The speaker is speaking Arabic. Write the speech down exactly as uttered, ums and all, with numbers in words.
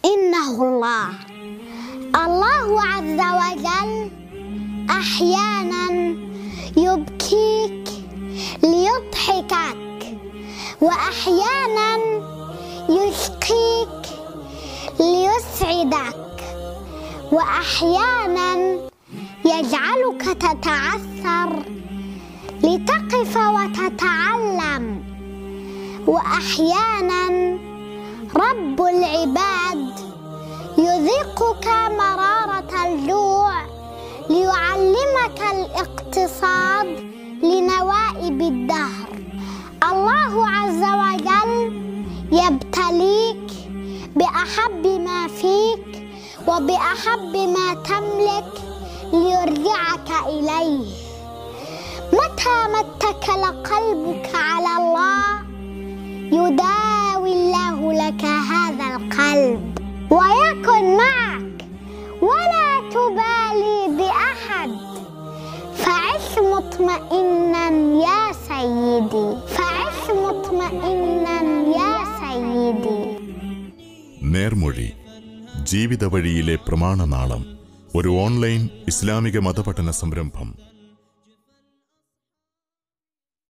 إنه الله. الله عز وجل أحيانا يبكيك ليضحكك، وأحيانا يشقيك ليسعدك، وأحيانا يجعلك تتعثر لتقف وتتعلم، وأحيانا رب العباد يذيقك مرارة الجوع ليعلمك الاقتصاد لنوائب الدهر. الله عز وجل يبتليك بأحب ما فيك وبأحب ما تملك ليرجعك إليه. متى ما اتكل قلبك على الله يداوي الله لك هذا القلب ويكن معك، ولا تبالي بأحد، فعش مطمئنا يا سيدي، فعش مطمئنا يا سيدي. നേർമൊഴി ജീവിത വഴിയിലെ പ്രമാണനാളം, ഒരു ഓൺലൈൻ ഇസ്ലാമിക മതപഠന സംരംഭം.